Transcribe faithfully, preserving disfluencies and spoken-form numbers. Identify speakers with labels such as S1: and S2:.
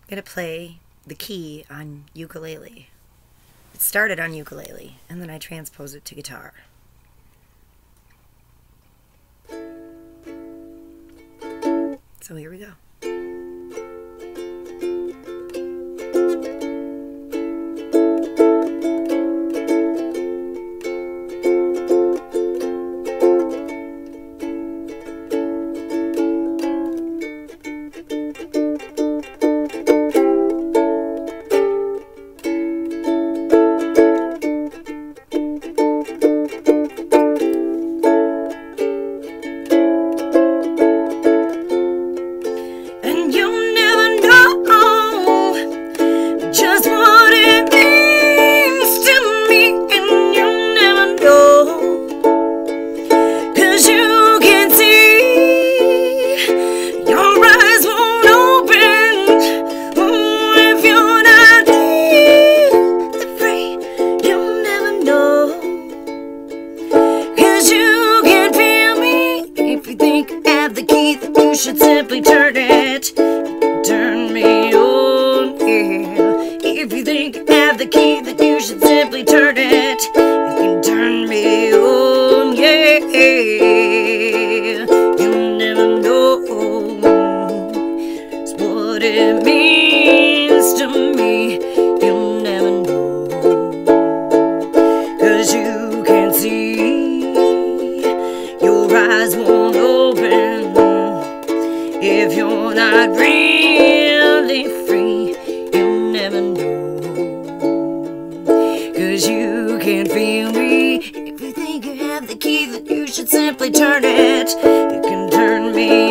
S1: gonna play the key on ukulele. It started on ukulele, and then I transposed it to guitar. So here we go. You should simply turn it, turn me on, yeah. If you think you have the key, then you should simply turn it, you can turn me on, yeah. You'll never know it's what it means to me. You'll never know, 'cause you can't see, your eyes won't open if you're not really free. You'll never know, 'cause you can't feel me. If you think you have the key, then you should simply turn it, you can turn me